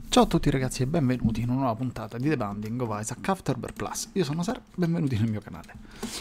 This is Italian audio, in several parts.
Ciao a tutti ragazzi e benvenuti in una nuova puntata di The Binding of Isaac Afterbirth Plus. Io sono Sara, benvenuti nel mio canale.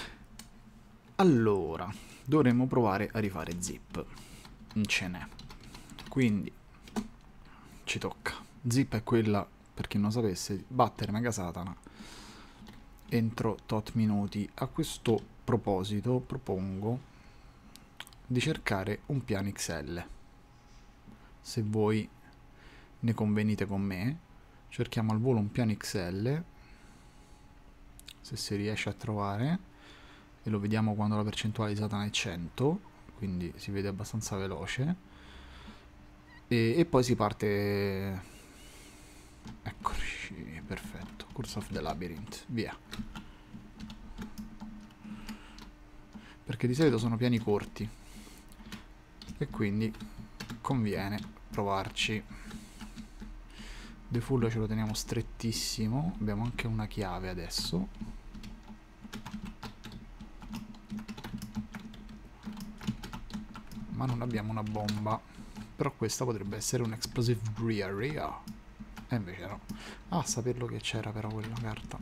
Allora, dovremmo provare a rifare Zip. Non ce n'è. Quindi, ci tocca. Zip è quella, per chi non sapesse, battere Mega Satana entro tot minuti. A questo proposito propongo di cercare un piano XL. Se voi ne convenite con me, cerchiamo al volo un piano XL, se si riesce a trovare, e lo vediamo quando la percentuale di Satana è 100, quindi si vede abbastanza veloce, e poi si parte. Eccoci, perfetto. Curse of the Labyrinth, via. Perché di solito sono piani corti e quindi conviene provarci. The Full ce lo teniamo strettissimo. Abbiamo anche una chiave adesso. Ma non abbiamo una bomba. Però questa potrebbe essere un Explosive Brewery. E invece no. Ah, saperlo che c'era però quella carta.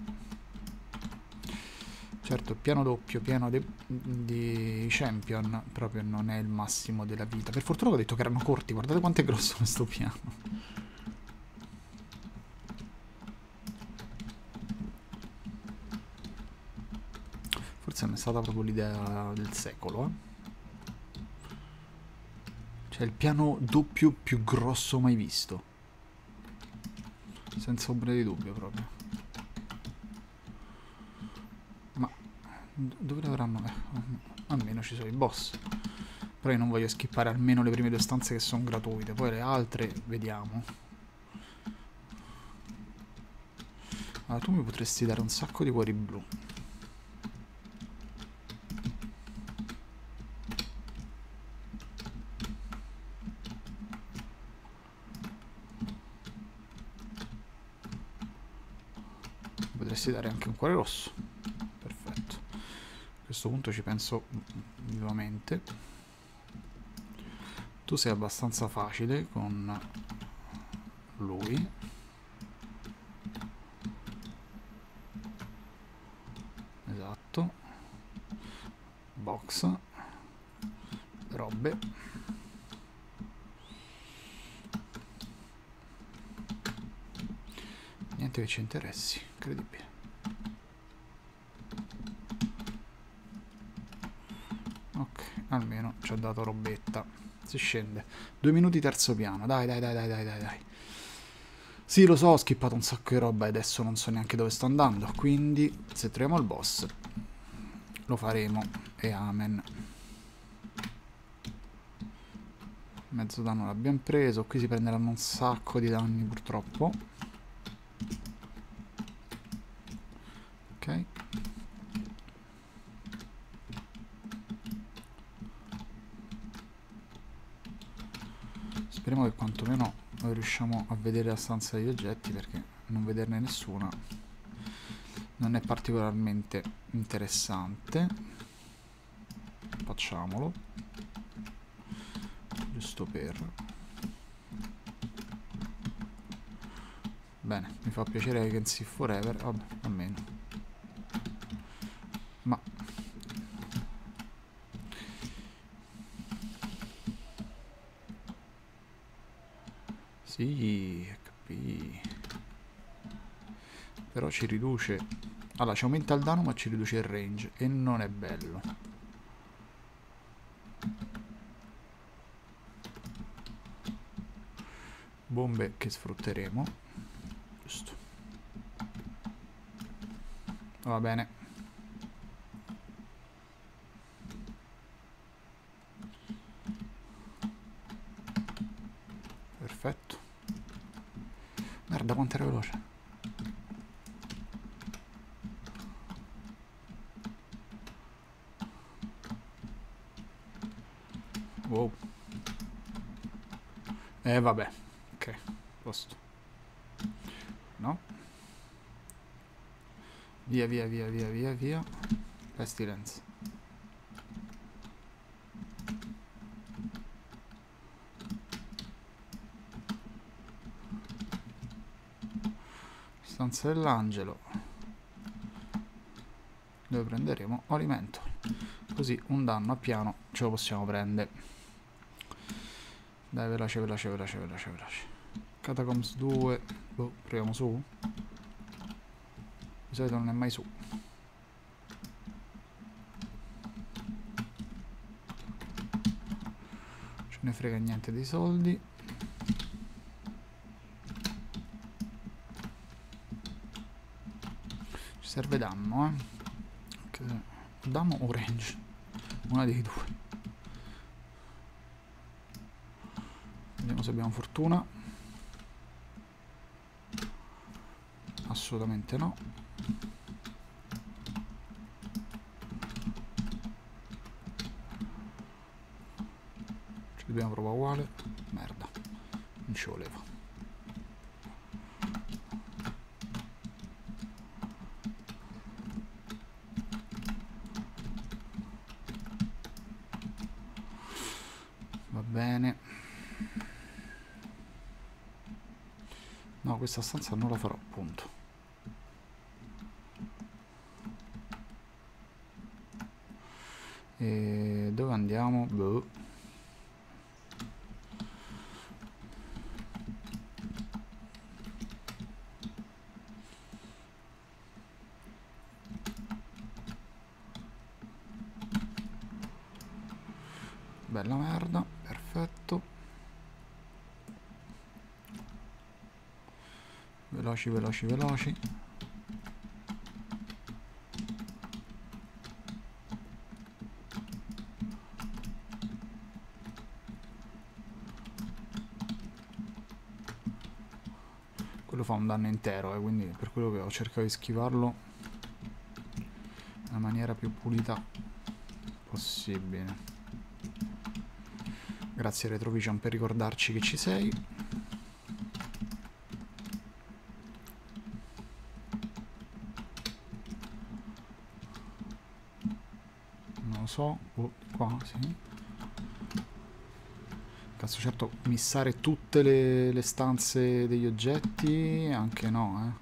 Certo, il piano doppio, pieno di Champion, proprio non è il massimo della vita. Per fortuna ho detto che erano corti. Guardate quanto è grosso questo piano. Forse non è stata proprio l'idea del secolo, Cioè il piano doppio più grosso mai visto. Senza ombra di dubbio proprio. Ma dove l'avranno? Almeno ci sono i boss. Però io non voglio skippare almeno le prime due stanze che sono gratuite. Poi le altre vediamo. Allora tu mi potresti dare un sacco di cuori blu. Potresti dare anche un cuore rosso. Perfetto. A questo punto ci penso vivamente. Tu sei abbastanza facile con lui. Esatto. Box. Robe. Niente che ci interessi, incredibile. Ok, almeno ci ha dato robetta. Si scende. 2 minuti terzo piano. Dai, dai, dai, dai, dai, dai, dai. Sì, lo so, ho skippato un sacco di roba e adesso non so neanche dove sto andando. Quindi, se troviamo il boss, lo faremo. E amen. Mezzo danno l'abbiamo preso. Qui si prenderanno un sacco di danni, purtroppo. Ok. Speriamo che quantomeno riusciamo a vedere la stanza degli oggetti, perché non vederne nessuna non è particolarmente interessante. Facciamolo giusto per. Bene, mi fa piacere che I Can See Forever. Vabbè, almeno. Ma sì, HP. Però ci riduce. Allora, ci aumenta il danno ma ci riduce il range e non è bello. Bombe che sfrutteremo. Giusto. Va bene. Perfetto. Merda, quanto era veloce. Wow. Vabbè. Ok, posto. No? Via, via, via, via, via, via. Pestilence. stanza dell'angelo, dove prenderemo alimento, così un danno a piano ce lo possiamo prendere. Dai, veloce, veloce, veloce, veloce, veloce. Catacombs 2, boh, proviamo su. Di solito non è mai su. Ce ne frega niente dei soldi. Ci serve danno, danno o range, una dei due. Vediamo se abbiamo fortuna. Assolutamente no. Ci dobbiamo provare uguale. Merda, non ci voleva. Va bene. No, questa stanza non la farò, punto. E dove andiamo? Boh. Bella merda, perfetto. Veloci, veloci, veloci. Quello fa un danno intero, quindi per quello che ho cercato di schivarlo nella maniera più pulita possibile. Grazie Retrovision per ricordarci che ci sei. Non lo so, qua, sì. Cazzo, certo, missare tutte le stanze degli oggetti, anche no,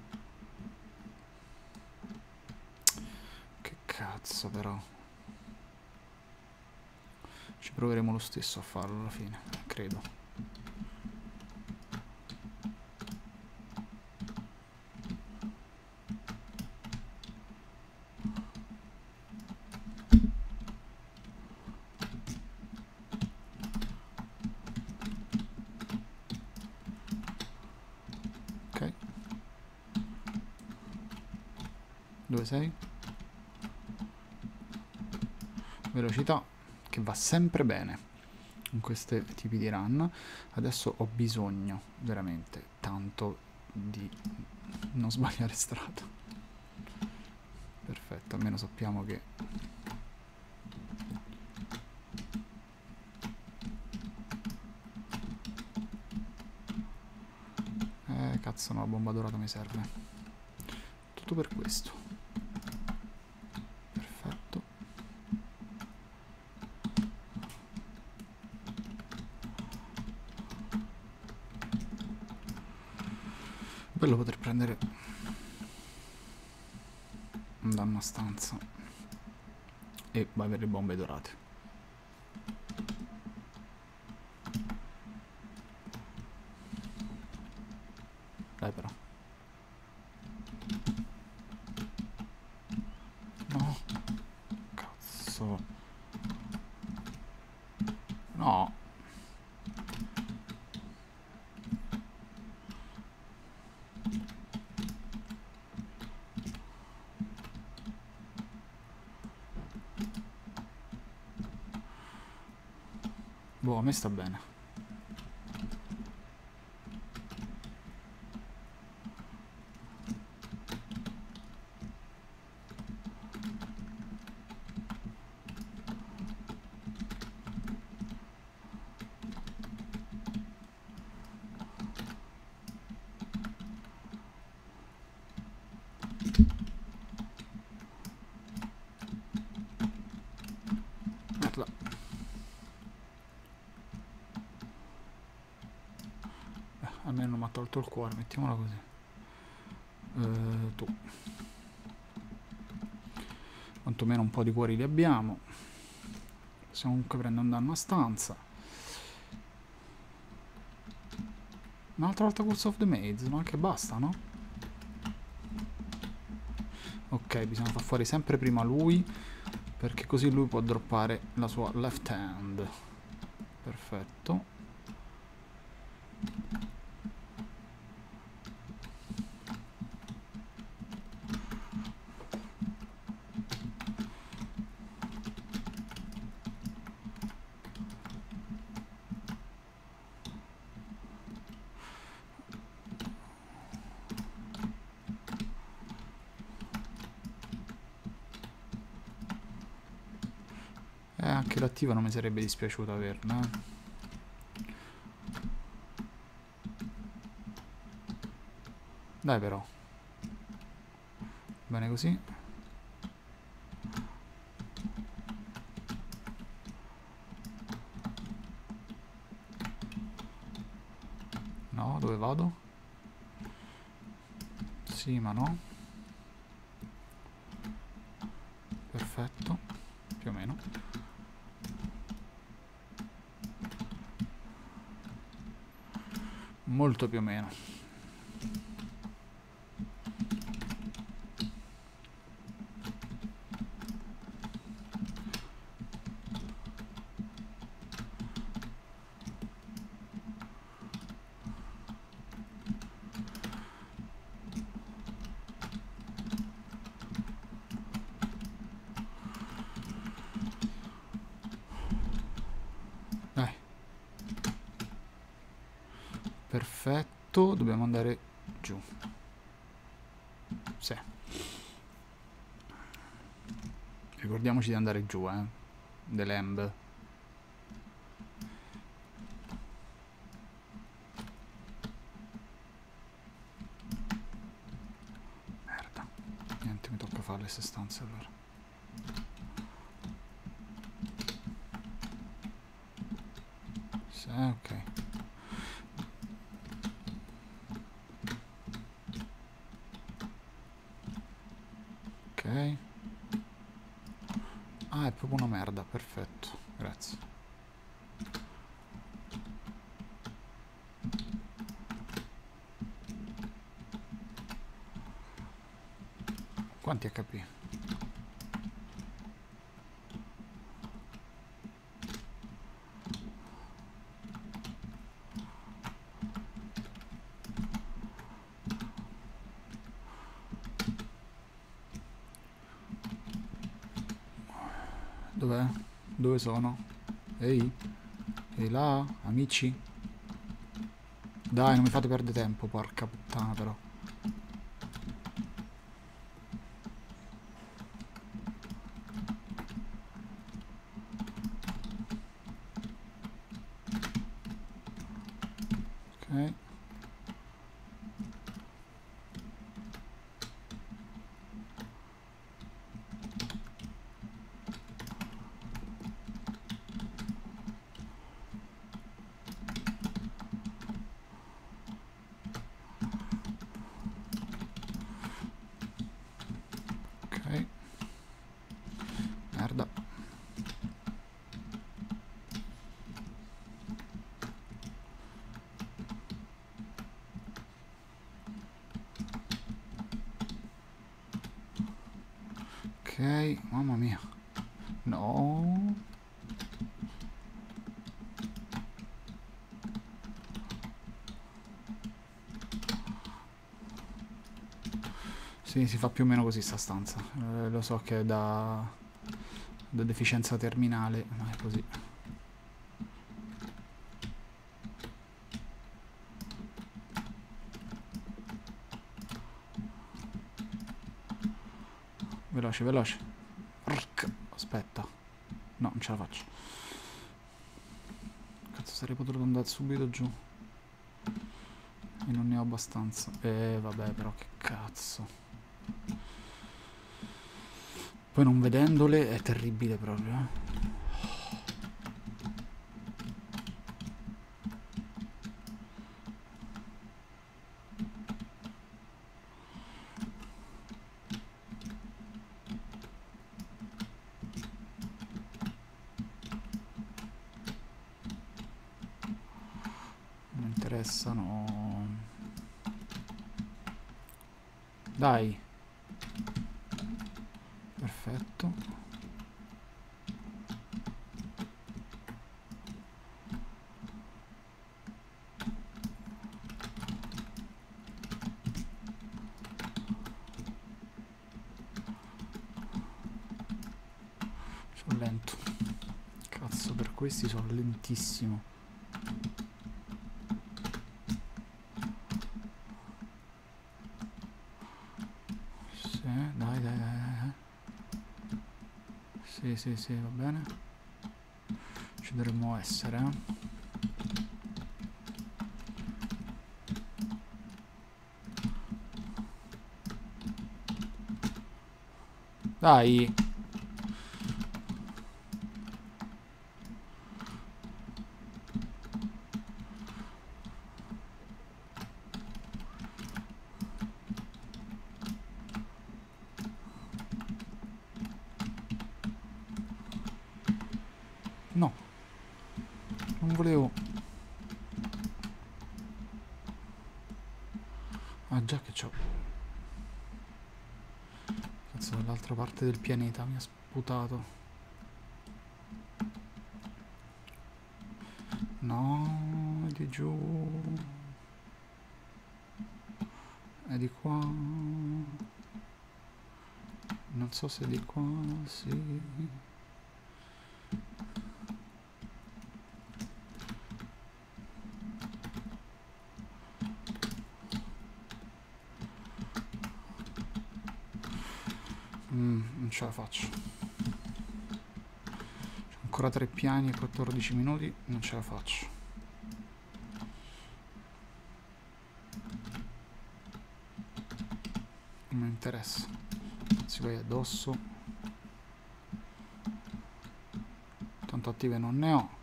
Che cazzo, però. Ci proveremo lo stesso a farlo alla fine, credo. Ok. Dove sei? Velocità, che va sempre bene in questi tipi di run. Adesso ho bisogno veramente tanto di non sbagliare strada. Perfetto, almeno sappiamo che cazzo, no, la bomba dorata mi serve. Tutto per questo. Perfetto. Bello poter prendere un danno a stanza e avere le bombe dorate. Dai però. No. Cazzo. No. Boh, a me sta bene. Merda. Almeno non mi ha tolto il cuore, mettiamola così. Tu. Quantomeno un po' di cuori li abbiamo. Possiamo comunque prendere un danno a stanza. Un'altra volta Curse of the Maids, ma anche basta, no? Ok, bisogna far fuori sempre prima lui, perché così lui può droppare la sua left hand. Perfetto. Anche l'attiva non mi sarebbe dispiaciuto averla. Dai però. Bene così. No, dove vado? Sì, ma no. Perfetto. Più o meno. Molto più o meno. Dai. Perfetto, dobbiamo andare giù. Sì. Ricordiamoci di andare giù, The Lamb. Merda. Niente, mi tocca fare le stanze allora. Sì, ok. Ok. Ah, è proprio una merda, perfetto. Grazie. Quanti HP? Dov'è? Dove sono? Ehi? Ehi là? Amici? Dai, non mi fate perdere tempo, porca puttana però. Ok. Ok. Merda. Ok, mamma mia. No. Sì, si fa più o meno così sta stanza. Lo so che è da deficienza terminale, ma è così. Veloce, veloce. Aspetta. No, non ce la faccio. Cazzo, sarei potuto andare subito giù. E non ne ho abbastanza. Vabbè, però che cazzo. Poi non vedendole è terribile proprio, interessano. Dai. Perfetto. Sono lento. Cazzo, per questi sono lentissimo. Sì, va bene. Ci dovremmo essere, Dai! No! Non volevo... Ah, già che c'ho... Cazzo, dall'altra parte del pianeta mi ha sputato. No, è di giù. È di qua. Non so se è di qua, sì. Non ce la faccio. C'ho ancora 3 piani e 14 minuti, non ce la faccio. Non mi interessa. Si vai addosso. Tanto attive non ne ho.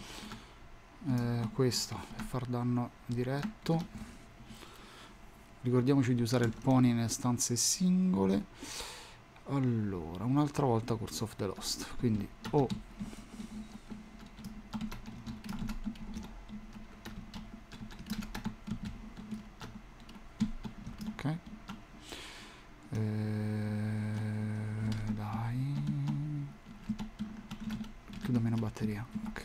Questo per far danno diretto. Ricordiamoci di usare il pony nelle stanze singole. Allora, un'altra volta Curse of the Lost, quindi ok, dai, più o meno batteria, ok,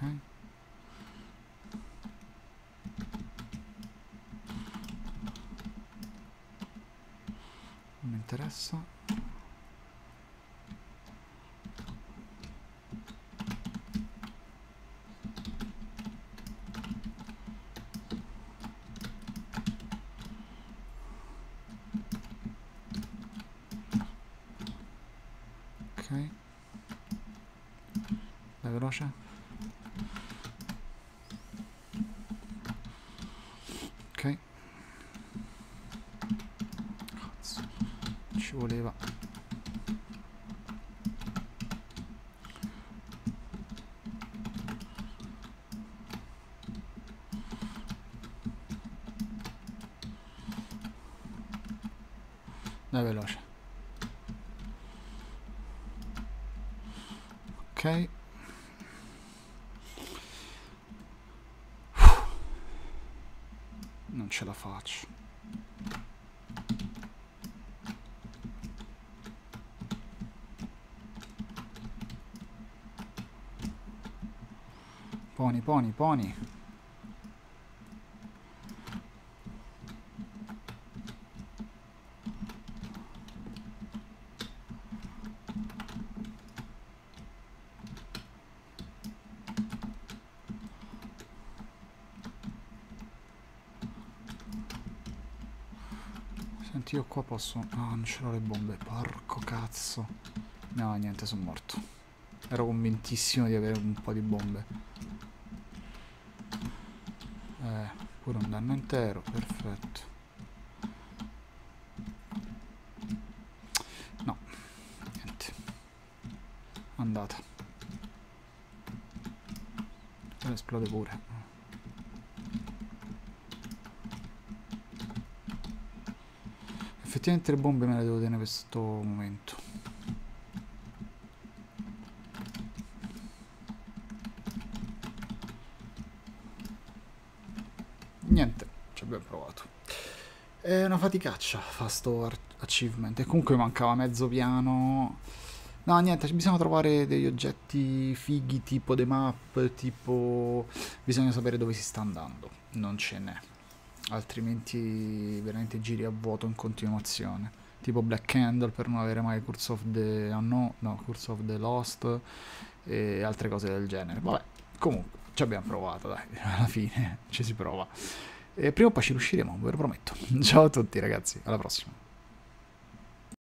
non mi interessa. Dai, veloce. Ok. Cazzo, ci voleva. Dai, veloce. Ok. Non ce la faccio. Pony, pony, pony. Senti, io qua posso... Ah, non ce l'ho le bombe. Porco cazzo. No, niente, sono morto. Ero convintissimo di avere un po' di bombe. Pure un danno intero, perfetto. No, niente. Andata. Ora esplode pure. Effettivamente le bombe me le devo tenere per questo momento. niente, ci abbiamo provato. È una faticaccia fa sto achievement, e comunque mancava mezzo piano. No, niente, bisogna trovare degli oggetti fighi tipo the map, tipo bisogna sapere dove si sta andando, non ce n'è, altrimenti veramente giri a vuoto in continuazione, tipo Black Candle per non avere mai Curse of the Unknown, no, Curse of the Lost e altre cose del genere. Vabbè, comunque ci abbiamo provato, dai, alla fine ci si prova. E prima o poi ci riusciremo, ve lo prometto. Ciao a tutti ragazzi, alla prossima.